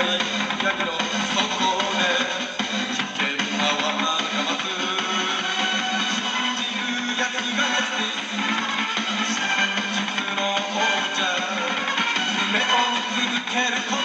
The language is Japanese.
闇の底で危険な罠が待つ信じる奴がジャスティス真実の王者夢を続ける